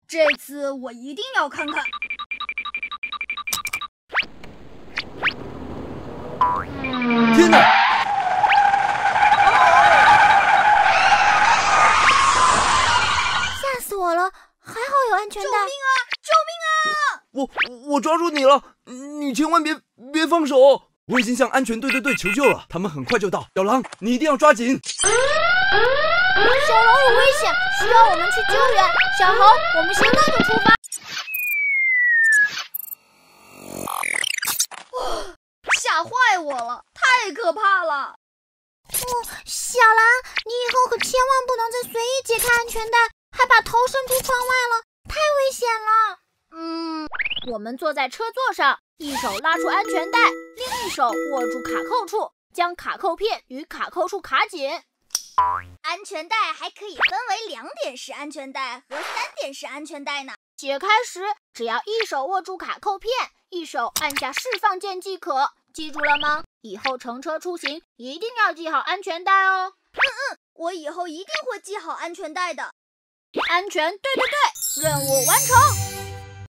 这次我一定要看看。 天哪！ 吓死我了！还好有安全带。 救命啊！救命啊！ 我抓住你了，你千万别放手！我已经向安全队求救了，他们很快就到。小狼，你一定要抓紧！ 小龙有危险，需要我们去救援。小猴，我们现在就出发。 吓坏我了，太可怕了！ 小狼，你以后可千万不能再随意解开安全带，还把头伸出窗外了，太危险了。我们坐在车座上，一手拉出安全带，另一手握住卡扣处，将卡扣片与卡扣处卡紧。 安全带还可以分为2点式安全带和3点式安全带呢。 解开时，只要一手握住卡扣片，一手按下释放键即可。记住了吗？以后乘车出行一定要系好安全带哦。 我以后一定会系好安全带的。 安全，对，任务完成。